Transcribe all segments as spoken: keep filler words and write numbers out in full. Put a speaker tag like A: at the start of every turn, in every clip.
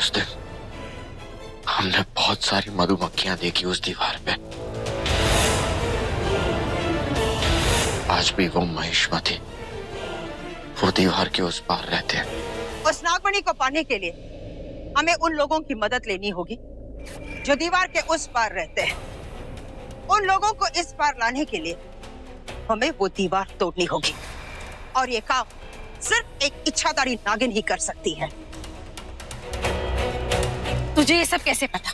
A: उस दिन हमने बहुत सारी मधुमक्खियां देखी उस दीवार पे। आज भी वो महिष्मति वो दीवार के उस पार रहते हैं।
B: उस नागमणि को पाने के लिए हमें उन लोगों की मदद लेनी होगी जो दीवार के उस पार रहते हैं। उन लोगों को इस पार लाने के लिए हमें वो दीवार तोड़नी होगी, और ये काम सिर्फ एक इच्छाधारी नागिन ही कर सकती है।
C: तुझे ये सब कैसे पता?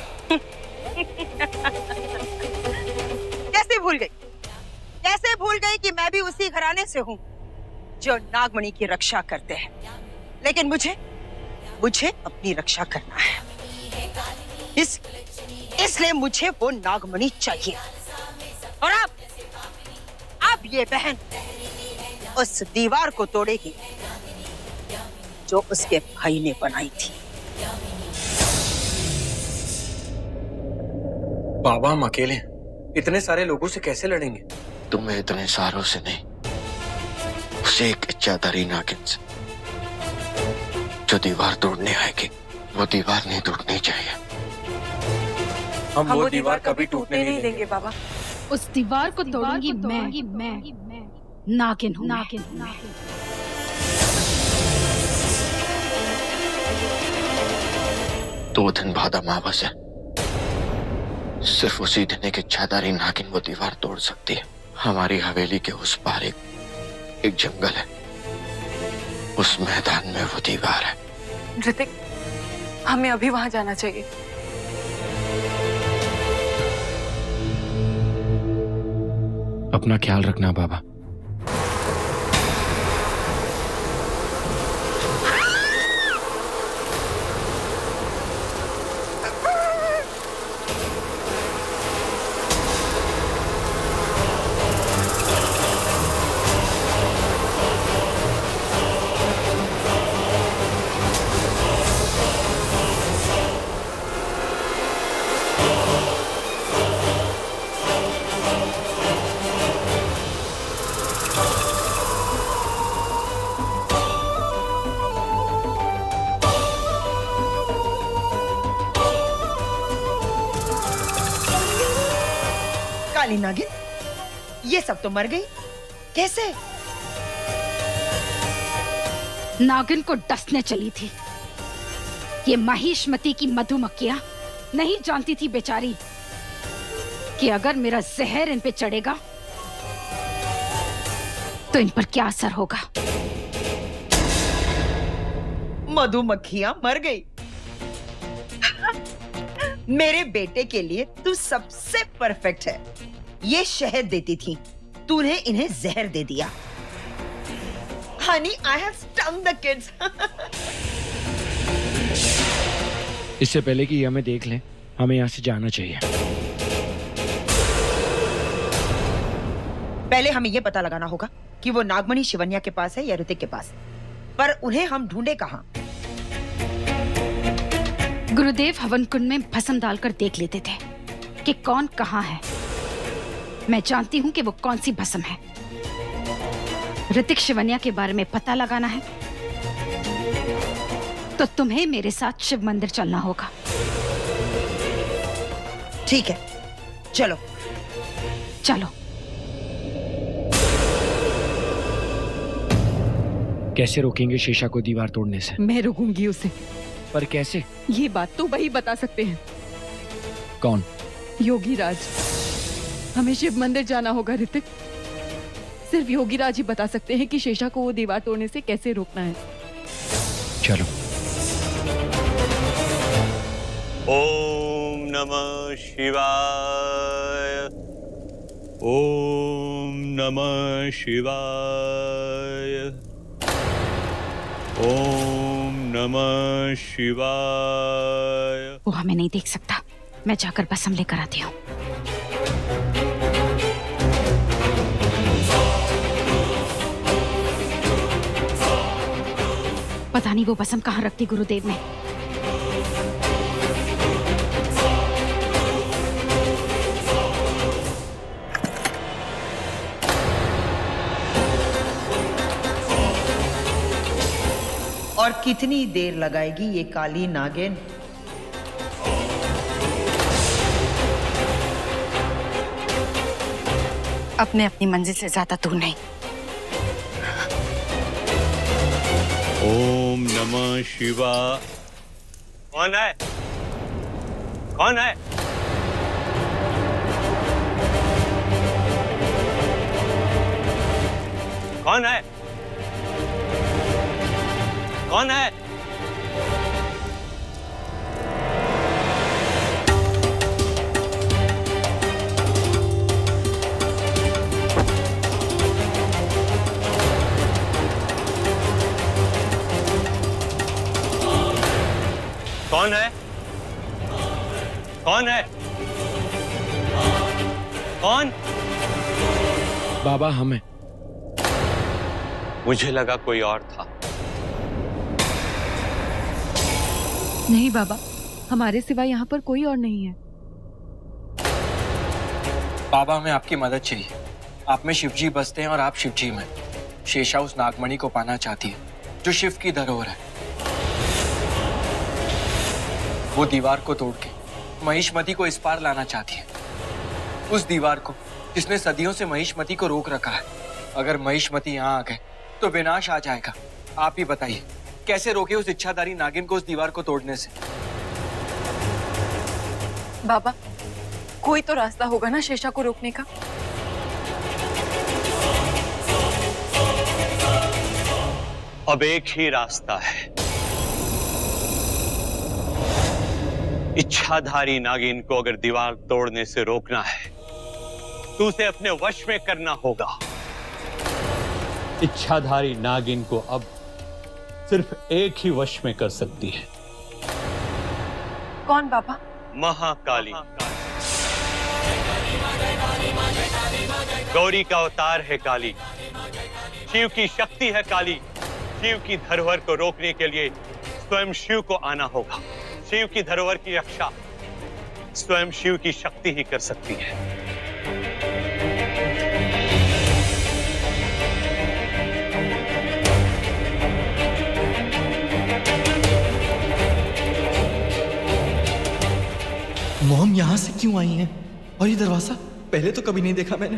B: कैसे भूल गई? कैसे भूल गई कि मैं भी उसी घराने से हूँ जो नागमणि की रक्षा करते हैं। लेकिन मुझे मुझे अपनी रक्षा करना है, इस इसलिए मुझे वो नागमणि चाहिए। और अब अब ये बहन उस दीवार को तोड़ेगी जो उसके भाई ने बनाई थी।
D: बाबा, हम अकेले इतने सारे लोगों से कैसे लड़ेंगे?
A: तुम्हें इतने सारों से नहीं, उसे एक इच्छाधारी नागिन से जो दीवार तोड़ने आएगी। वो दीवार नहीं टूटनी चाहिए।
D: हम, हम वो दीवार कभी टूटने नहीं देंगे बाबा।
C: उस दीवार को तोड़ूंगी मैं, मैं नागिन हूँ, नागिन हूँ।
A: दो दिन बाद अमावस है। सिर्फ उसी दिन एक इच्छाधारी नागिन वो दीवार तोड़ सकती है। हमारी हवेली के उस पार एक, एक जंगल है। उस मैदान में वो दीवार है।
E: ऋतिक, हमें अभी वहां जाना चाहिए।
D: अपना ख्याल रखना बाबा।
B: काली नागिन, ये सब तो मर गई, कैसे?
C: नागिन को डसने चली थी। ये महिष्मति की मधुमक्खियां नहीं जानती थी बेचारी कि अगर मेरा जहर इन पे चढ़ेगा तो इन पर क्या असर होगा।
B: मधुमक्खियां मर गई। मेरे बेटे के लिए तू सबसे परफेक्ट है। ये शहद देती थी, तूने इन्हें जहर दे दिया। Honey, I have stung the kids.
D: इससे पहले कि ये हमें देख लें, हमें यहाँ से जाना चाहिए।
B: पहले हमें यह पता लगाना होगा कि वो नागमणि शिवन्या के पास है या ऋतिक के पास, पर उन्हें हम ढूंढे कहाँ।
C: गुरुदेव हवन कुंड में भस्म डालकर देख लेते थे कि कौन कहाँ है। मैं जानती हूँ कि वो कौन सी भस्म है। ऋतिक शिवन्या के बारे में पता लगाना है तो तुम्हें मेरे साथ शिव मंदिर चलना होगा।
B: ठीक है, चलो
C: चलो।
D: कैसे रोकेंगे शीशा को दीवार तोड़ने से?
E: मैं रोकूंगी उसे।
D: पर कैसे?
E: ये बात तो वही बता सकते हैं।
D: कौन?
E: योगीराज। हमें शिव मंदिर जाना होगा ऋतिक। सिर्फ योगीराज ही बता सकते हैं कि शेषा को वो दीवार तोड़ने से कैसे रोकना है।
D: चलो।
F: ओम नमः शिवाय। ओम नमः शिवाय। ओम नमः शिवाय।
C: वो हमें नहीं देख सकता। मैं जाकर भस्म लेकर आती हूँ। पता नहीं वो भस्म कहाँ रखती गुरुदेव ने।
B: और कितनी देर लगाएगी ये काली नागिन?
C: अब मैं अपनी मंजिल से ज्यादा दूर नहीं।
F: ओम नमः शिवाय। कौन है? कौन है? कौन है? कौन है? कौन है? कौन है? कौन?
D: बाबा हम हैं।
F: मुझे लगा कोई और था।
E: नहीं बाबा, हमारे सिवा यहाँ पर कोई और नहीं है।
D: बाबा हमें आपकी मदद चाहिए। आप में शिवजी बसते हैं और आप शिवजी में। शेषा उस नागमणि को पाना चाहती है जो शिव की धरोहर है। वो दीवार को तोड़ के महिष्मति को इस पार लाना चाहती है, उस दीवार को जिसने सदियों से महिष्मति को रोक रखा है। अगर महिष्मति यहाँ आ गए तो विनाश आ जाएगा। आप ही बताइए कैसे रोके उस इच्छाधारी नागिन को उस दीवार को तोड़ने से?
E: बाबा, कोई तो रास्ता होगा ना शेषा को रोकने का।
F: अब एक ही रास्ता है। इच्छाधारी नागिन को अगर दीवार तोड़ने से रोकना है तो उसे अपने वश में करना होगा। इच्छाधारी नागिन को अब सिर्फ एक ही वश में कर सकती है।
E: कौन बाबा?
F: महाकाली। गौरी का अवतार है काली। शिव की शक्ति है काली। शिव की धरोहर को रोकने के लिए स्वयं शिव को आना होगा। शिव की धरोहर की रक्षा स्वयं शिव की शक्ति ही कर सकती है।
G: मॉम यहाँ से क्यों आई हैं? और ये दरवाजा पहले तो कभी नहीं देखा मैंने।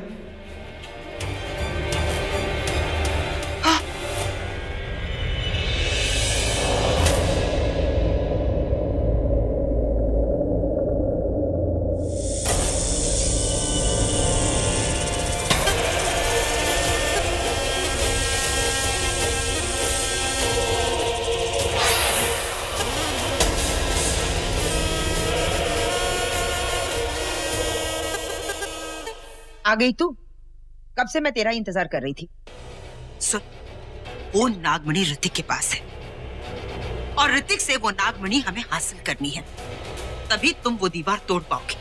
B: आ गई तू? कब से मैं तेरा इंतजार कर रही थी। सुन, वो नागमणि ऋतिक के पास है और ऋतिक से वो नागमणि हमें हासिल करनी है, तभी तुम वो दीवार तोड़ पाओगे।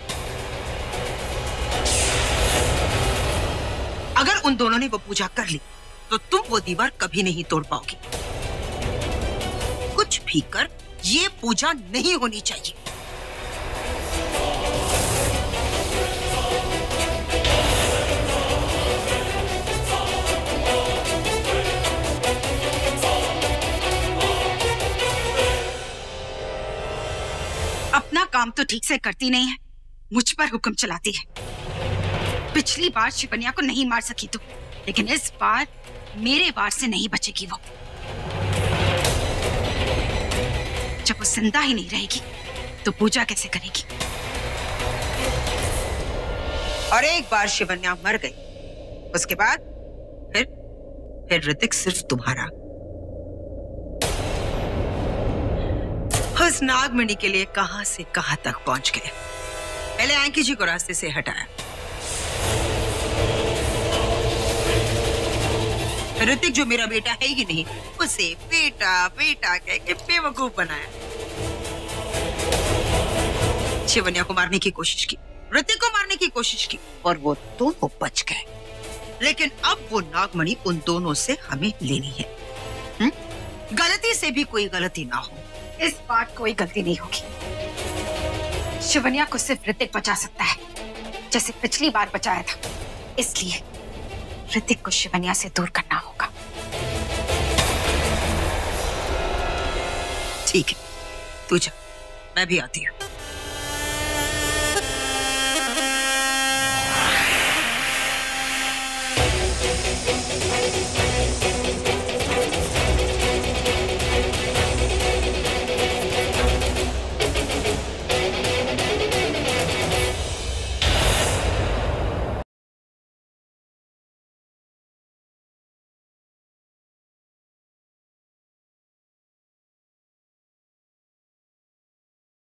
B: अगर उन दोनों ने वो पूजा कर ली तो तुम वो दीवार कभी नहीं तोड़ पाओगे। कुछ भी कर, ये पूजा नहीं होनी चाहिए। अपना काम तो ठीक से करती नहीं है, मुझ पर हुक्म चलाती है। पिछली बार शिवन्या को नहीं मार सकी तू, लेकिन इस बार मेरे वार से नहीं बचेगी वो। जब वो जिंदा ही नहीं रहेगी तो पूजा कैसे करेगी? और एक बार शिवन्या मर गई, उसके बाद फिर फिर ऋतिक सिर्फ तुम्हारा। उस नागमणि के लिए कहां से कहां तक पहुंच गए। पहले एंकी जी को रास्ते से हटाया, ऋतिक जो मेरा बेटा है ही नहीं, उसे बेटा बेटा कह के बेवकूफ बनाया। शिवन्या को मारने की कोशिश की, ऋतिक को मारने की कोशिश की, और वो दोनों बच गए। लेकिन अब वो नागमणि उन दोनों से हमें लेनी है। हुँ? गलती से भी कोई गलती ना हो। इस बार कोई गलती नहीं होगी। शिवन्या को सिर्फ ऋतिक बचा सकता है, जैसे पिछली बार बचाया था। इसलिए ऋतिक को शिवन्या से दूर करना होगा। ठीक है, तू जा, मैं भी आती हूँ।